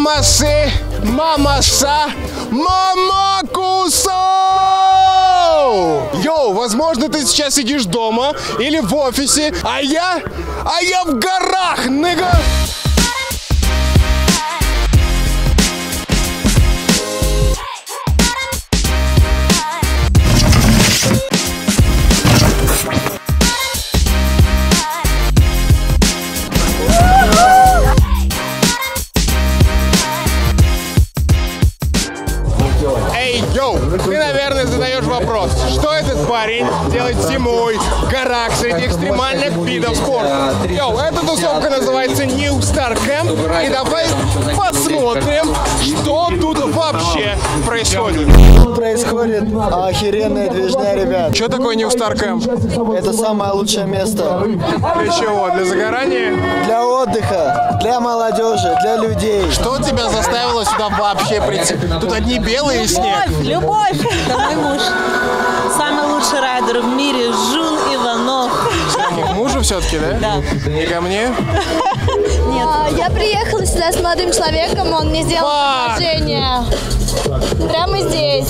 Мамасы, мамаса, мамакусо! Йоу, возможно, ты сейчас сидишь дома или в офисе, а я в горах, нига! Йоу, ты, наверное, задаешь вопрос, что этот парень делает зимой в горах среди экстремальных видов спорта. Йоу, эта тусовка называется New Star Camp, и давай посмотрим, что тут вообще происходит. Тут происходит охеренная движня, ребят. Что такое New Star Camp? Это самое лучшее место. Для чего? Для загорания? Для отдыха, для молодежи, для людей. Что тебя заставило сюда вообще прийти? Тут одни белые и снег. Любовь! Это мой муж. Самый лучший райдер в мире, Жун Иванов. К мужу все-таки, да? Да. И ко мне? Нет. Я приехала сюда с молодым человеком, он мне сделал предложение. Прямо здесь.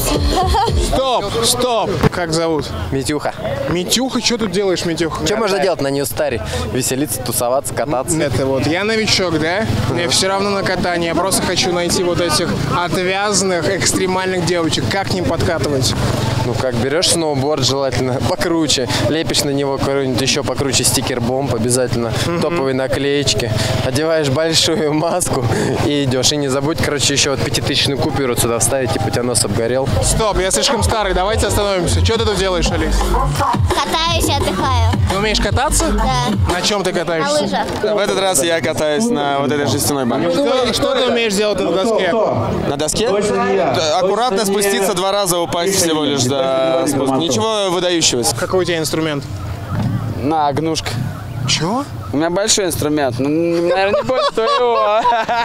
Стоп! Как зовут? Митюха. Митюха? Что тут делаешь, Митюха? Что можно делать на Нью-Старе? Веселиться, тусоваться, кататься. Это вот, я новичок, да? Мне все равно на катание. Я просто хочу найти вот этих отвязанных, экстремальных девочек. Как к ним подкатывать? Ну как, берешь сноуборд желательно покруче, лепишь на него какой-нибудь еще покруче стикер-бомб обязательно, топовые наклеечки, одеваешь большую маску и идешь. И не забудь, короче, еще вот 5000-ную купюру сюда вставить, типа у тебя нос обгорел. Стоп, я слишком старый, давайте остановимся. Что ты тут делаешь, Алис? Катаюсь и отдыхаю. Ты умеешь кататься? Да. На чем ты катаешься? На лыжах. В этот раз я катаюсь на вот этой жестяной банке. Что ты умеешь делать на доске? На доске? Аккуратно спуститься, 2 раза упасть всего лишь до спуска. Ничего выдающегося. Какой у тебя инструмент? На, гнушка. Чего? У меня большой инструмент, но, наверное, не больше твоего.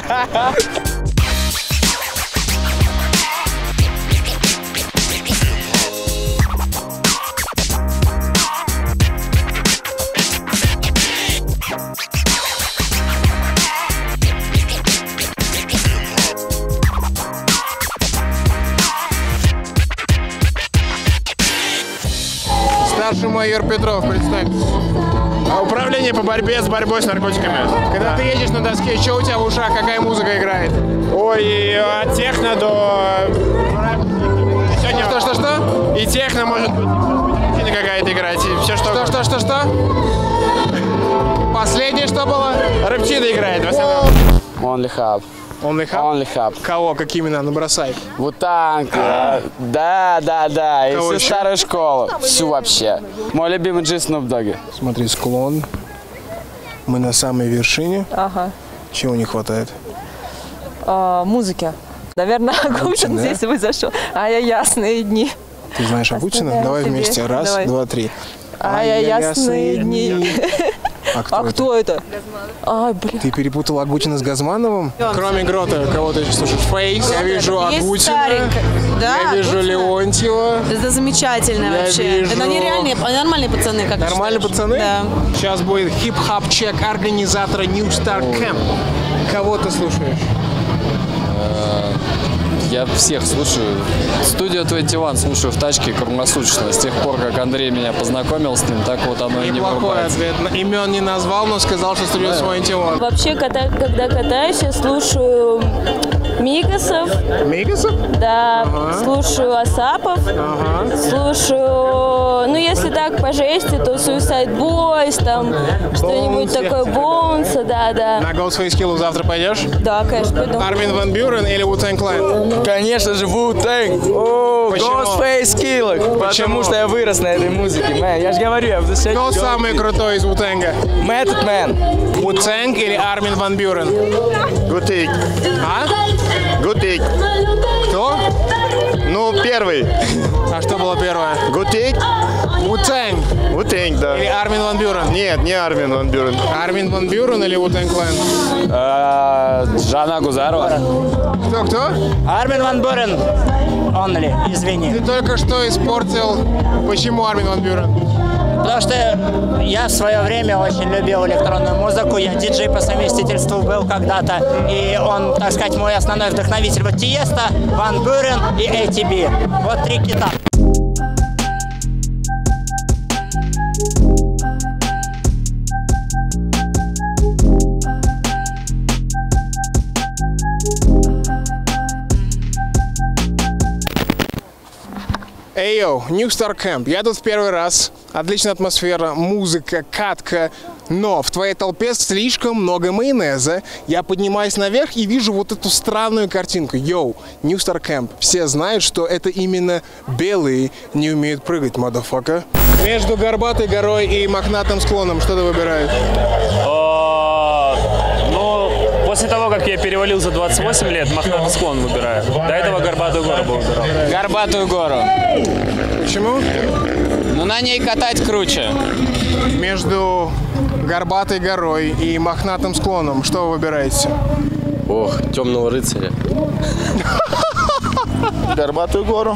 Старший майор Петров, представь. Управление по борьбе с наркотиками. Когда ты едешь на доске, что у тебя в ушах, какая музыка играет? Ой, от техно до... Сегодня что? И техно может быть какая-то играть. И все что? Последнее что было? Рэпчина играет в основном. Only Hub. Only Hub. Кого? Какие имена? Ну бросай. Вутанг. Да. И Кого всю еще? старую школу. Всю вообще. Мой любимый G Snoop Dogg. Смотри, склон. Мы на самой вершине. Ага. Чего не хватает? Музыки. Наверное, Агутин да? здесь бы зашел. А я ясные дни. Ты знаешь Агутина? Оставляю Давай себе. вместе. Раз, Давай. два, три. А я ясные дни. А Кто это? Ай, блин. Ты перепутал Агутина с Газмановым? Кроме Грота, кого ты слушаешь? Фейс, я вижу Агутина, Да, я вижу Агутина. Леонтьева. Это замечательно Я вообще. вижу- Это они реальные, нормальные пацаны, как ты Нормальные считаешь? пацаны? Да. Сейчас будет хип-хап-чек организатора New Star Camp. Кого ты слушаешь? Я всех слушаю. Студию 21 слушаю в тачке круглосуточно. С тех пор, как Андрей меня познакомил с ним, так вот оно и не Неплохой вырубается. ответ. Имен не назвал, но сказал, что студия 21. Вообще, когда катаюсь, я слушаю Мигасов, Мигасов? да, слушаю Асапов, слушаю, ну если так по жести, то Suicide Boys, там что-нибудь Bones, я такое, тебе Bones, да. На Ghostface Killah завтра пойдешь? Да, конечно, пойду. Армин Ван Бюрен или Wu-Tang Clan? Конечно же, Wu-Tang. О, Почему? Ghostface Killah. Потому что я вырос на этой музыке. Man, я же говорю, я в душе. Кто самый крутой из Wu-Tang? Method Man. Wu-Tang или Армин Ван Бюрен? Гутик. А? Гутик. Кто? Ну, первый. А что было первое? Гутик. Wu-Tang Wu-Tang, да. или Армин Ван Бюрен? Нет, не Армин Ван Бюрен. Армин Ван Бюрен или Wu-Tang Clan? Жанна Гузарова. Кто? Армин Ван Бюрен. Only, извини. Ты только что испортил. Почему Армин Ван Бюрен? Потому что я в свое время очень любил электронную музыку. Я диджей по совместительству был когда-то. И он, так сказать, мой основной вдохновитель. Вот Тиеста, Ван Бюрен и ATB. Вот 3 кита. Эй, йоу, New Star Camp. Я тут в первый раз. Отличная атмосфера, музыка, катка. Но в твоей толпе слишком много майонеза. Я поднимаюсь наверх и вижу вот эту странную картинку. Йоу, New Star Camp. Все знают, что это именно белые не умеют прыгать, motherfucker. Между Горбатой горой и мохнатым склоном что ты выбираешь? После того, как я перевалил за 28 лет, мохнатый склон выбираю. До этого Горбатую гору бы выбирал. Горбатую гору. Почему? Ну, на ней катать круче. Между Горбатой горой и мохнатым склоном что вы выбираете? Ох, Темного рыцаря. Горбатую гору.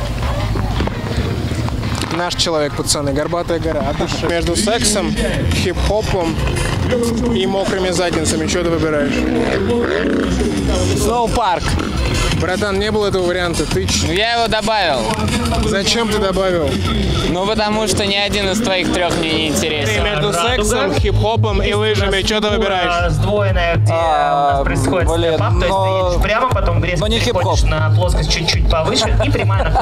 Наш человек, пацаны, Горбатая гора. Между сексом, хип-хопом и мокрыми задницами что ты выбираешь? Сноу-парк. Братан, не было этого варианта. Ну, я его добавил. Зачем ты добавил? Ну, потому что ни один из твоих 3 мне не интересен. Между сексом, хип-хопом и лыжами что ты выбираешь? Сдвоенная, где у нас происходит степ-ап, то есть ты едешь прямо, потом резко переходишь на плоскость чуть-чуть повыше и прямая на...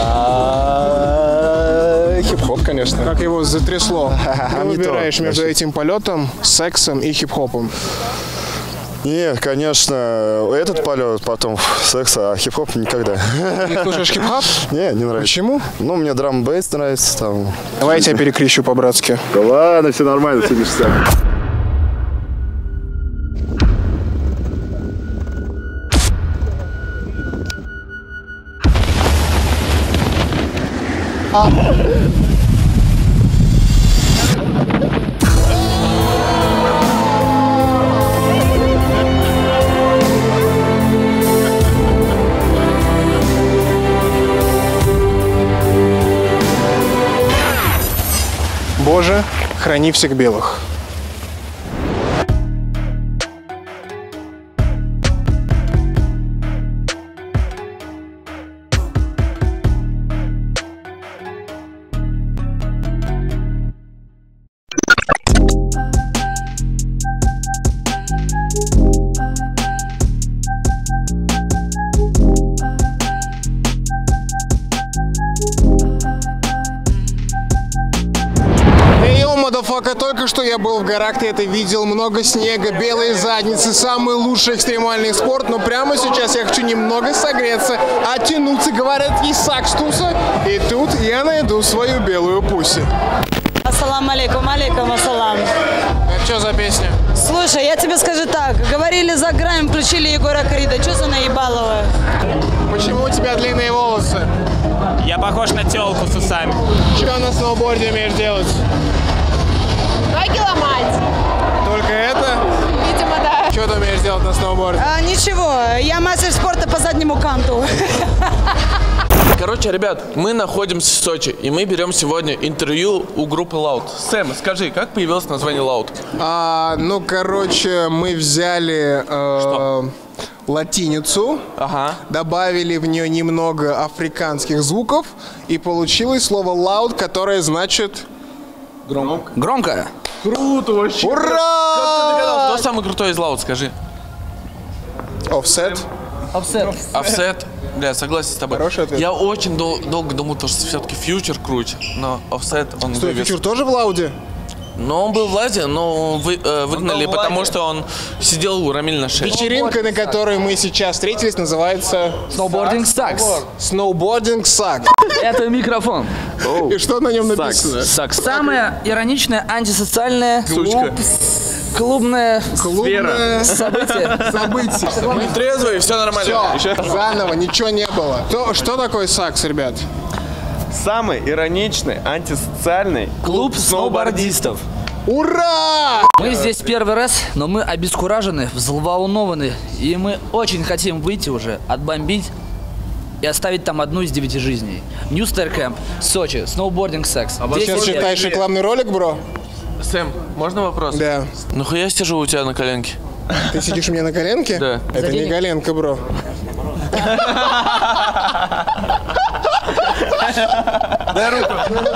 Хип-хоп, конечно. Как его затрясло. Ты выбираешь между этим полетом, сексом и хип-хопом. Нет, конечно, этот полет, потом секс, а хип-хоп никогда. Не слушаешь хип-хоп? Не, не нравится. Почему? Ну, мне драм-бейс нравится там. Давай я тебя перекрещу по-братски. Да ладно, все нормально, все ништяк. Боже, храни всех белых. Только что я был в горах, ты это видел, много снега, белые задницы, самый лучший экстремальный спорт, но прямо сейчас я хочу немного согреться, оттянуться, говорят, и сакстуса, и тут я найду свою белую пуси. Ассалам алейкум, алейкум ассалам. Это что за песня? Слушай, я тебе скажу так, говорили за грамм, включили Егора Крида, что за наебалово? Почему у тебя длинные волосы? Я похож на тёлку с усами. Что на сноуборде умеешь делать? Ноги ломать. Только это? Видимо, да. Что ты умеешь делать на сноуборде? Ничего, я мастер спорта по заднему канту. Короче, ребят, мы находимся в Сочи, и мы берем сегодня интервью у группы Loud. Сэм, скажи, как появилось название Loud? Ну, короче, мы взяли латиницу, добавили в нее немного африканских звуков, и получилось слово loud, которое значит... Громко. Круто вообще. Ура! Как ты догадался? Кто самый крутой из Loud, скажи? Offset. Offset. Бля, согласен с тобой. Хороший ответ. Я очень долго думал, что все-таки Future круче, но Offset он Стой, вывез. Future тоже в лауде? Но он был в Ладе, но выгнали, потому что он сидел у Рамиль на шее. Вечеринка, на которой мы сейчас встретились, называется... Snowboarding Sucks. Snowboarding Sucks. Это микрофон. И что на нем написано? Самое ироничное, антисоциальное клубное событие. Мы трезвые, все нормально. Все, заново, ничего не было. Что такое сакс, ребят? Самый ироничный, антисоциальный клуб сноубордистов. Ура! Мы здесь первый раз, но мы обескуражены, взволнованы. И мы очень хотим выйти уже, отбомбить и оставить там одну из 9 жизней. New Star Camp, Сочи, сноубординг, секс. А вот сейчас считаешь рекламный ролик, бро? Сэм, можно вопрос? Да. Ну я сижу у тебя на коленке. Ты сидишь у меня на коленке? Да. Это не коленка, бро. Дай руку.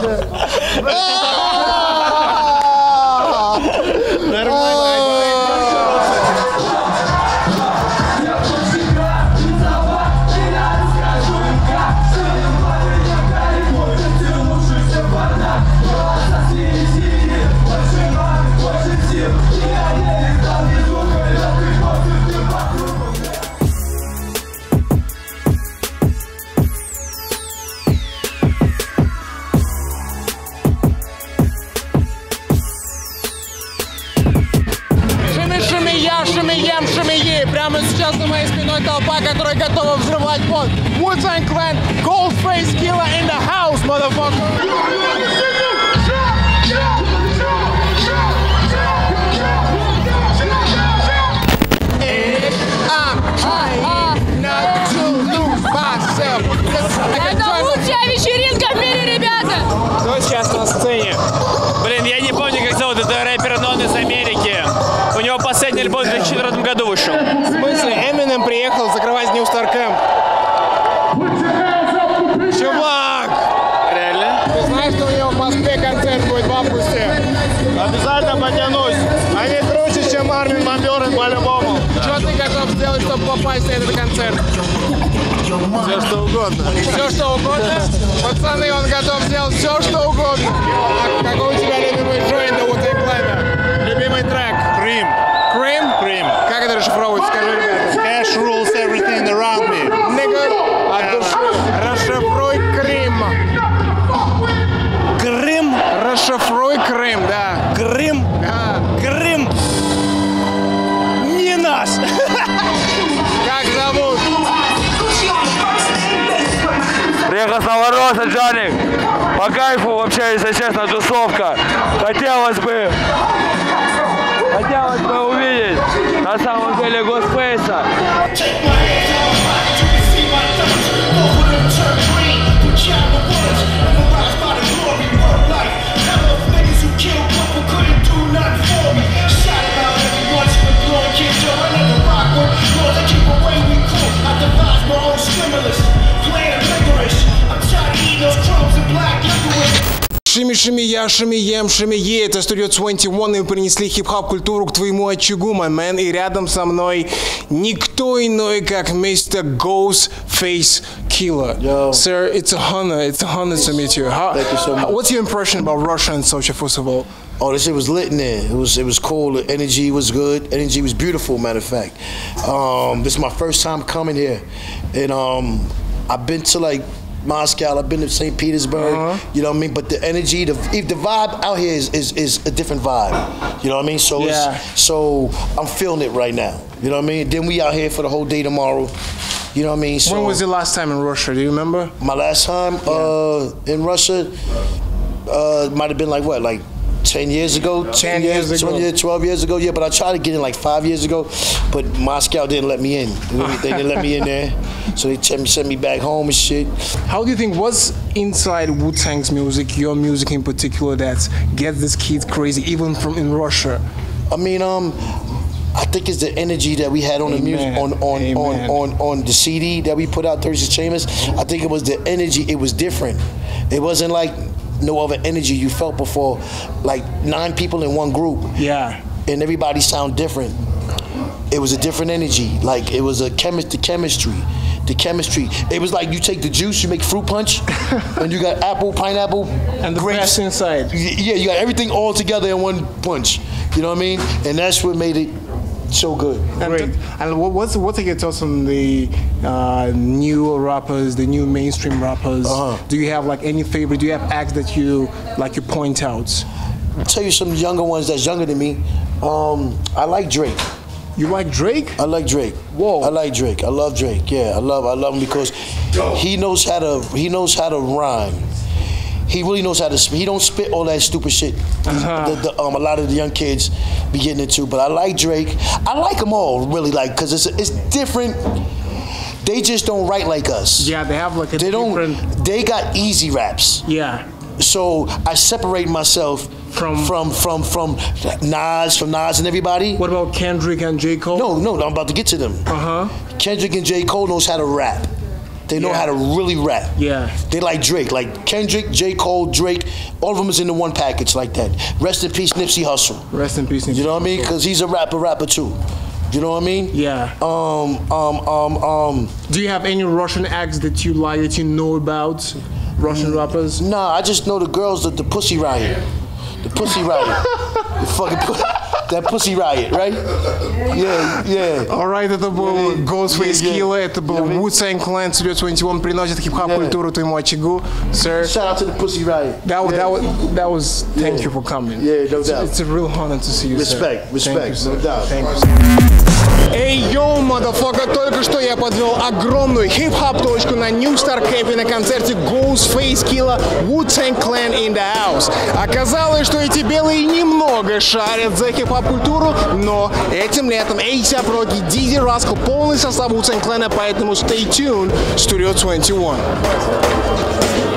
Прямо сейчас за моей спиной толпа, которая готова взрывать под Wu-Tang Clan, Ghostface Killah in the house, motherfucker! Это лучшая вечеринка в мире, ребята! Кто сейчас на сцене? Блин, я не помню, как зовут, это рэпер Нон из Америки. У него последний альбом в 2014 году вышел. В смысле? Эминем приехал закрывать New Star Camp. Чувак! Реально? Ты знаешь, что у него в Москве концерт будет в августе? Обязательно потянусь. Они круче, чем Армин Ван Бюрен по-любому. Что ты готов сделать, чтобы попасть на этот концерт? Все, что угодно. Все, что угодно? Пацаны, он готов сделать все, что угодно. А какой у тебя любимый joint у Wu-Tang Clan? Любимый трек? Cream. Cream? Cream. Как это расшифровывается? Скажи, ребята. Cash rules everything around me. Nigga, от души. Расшифруй Крым. Крым? Расшифруй Крым, да. Крым? Да. Крым? Не наш. Как зовут? Приехал с Новороса, Джаник. По кайфу вообще, если честно, тусовка. Хотелось бы увидеть на самом деле Ghostface'а. Шими-шими я, шими-ем, шими-е. Это студио 21, и мы принесли хип-хоп культуру к твоему очагу, my man. И рядом со мной никто иной, как мистер Ghostface Killah. Yo. Sir, it's a honor to meet you. Thank you so much. What's your impression about Russia and Sochi, first of all? Oh, this shit was lit in there. It was cool. The energy was good. Energy was beautiful, matter of fact. This is my first time coming here. And I've been to like Moscow, I've been to St. Petersburg, you know what I mean? But the energy, the vibe out here is a different vibe. You know what I mean? So so I'm feeling it right now. You know what I mean? Then we out here for the whole day tomorrow. You know what I mean? So when was your last time in Russia? Do you remember? My last time in Russia might have been like what, like 10 years ago, 10 years ago. 12 years ago, yeah, but I tried to get in like 5 years ago, but Moscow didn't let me in. They didn't let me in there, so they sent me back home and shit. How do you think, what's inside Wu-Tang's music, your music in particular, that gets this kid crazy, even from in Russia? I mean, I think it's the energy that we had on the music, on the CD that we put out, 36 Chambers. I think it was the energy, it was different. It wasn't like no other energy you felt before, like 9 people in one group. Yeah. And everybody sound different. It was a different energy. Like it was the chemistry. It was like you take the juice, you make fruit punch, and you got apple, pineapple, and the grapes grapes inside. Yeah, you got everything all together in one punch. You know what I mean? And that's what made it so good. Great. And what are your thoughts on the new rappers, the new mainstream rappers? Do you have like any favorite? Do you have acts that you point out? I'll tell you some younger ones that's younger than me. I like Drake. You like Drake? I like Drake. Whoa. I like Drake. I love Drake. Yeah, I love him because he knows how to rhyme. He really knows how to spit. He don't spit all that stupid shit a lot of the young kids be getting into. But I like Drake. I like them all, really, like, because it's different. they just don't write like us. Yeah, they have like a different... They got easy raps. Yeah. So I separate myself from Nas and everybody. What about Kendrick and J. Cole? No, I'm about to get to them. Kendrick and J. Cole knows how to rap. They know how to really rap. Yeah. They like Drake. Like Kendrick, J. Cole, Drake, all of them is in the one package like that. Rest in peace, Nipsey Hussle. Rest in peace, Nipsey. You know what I mean? Because he's a rapper too. You know what I mean? Yeah. Do you have any Russian acts that you like, that you know about? Russian rappers? Nah, I just know the girls, the Pussy Riot. The Pussy Riot. The fucking that Pussy Riot, right? Yeah. Alright, это был Ghostface Killah, это был Wu-Tang Clan, Studio 21 приносит хип-хоп-культуру твоему очагу. Sir. Shout out to the Pussy Riot. That was thank you for coming. Yeah, no doubt. It's a real honor to see you, Respect, sir. no doubt. Thank you, sir. Эй, йоу, motherfucker, только что я подвел огромную хип-хоп точку на New Star Cafe на концерте Ghostface Killah, Wu-Tang Clan in the house. Оказалось, что эти белые немного шарят за хип-хоп-культуру, но этим летом A$AP Rocky, Dizzy Rascal, полный состав Wu-Tang Clan, поэтому stay tuned, Studio 21.